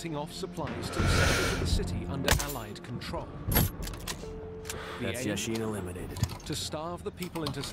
cutting off supplies to the sectors of the city under Allied control. That's Yashin eliminated. To starve the people into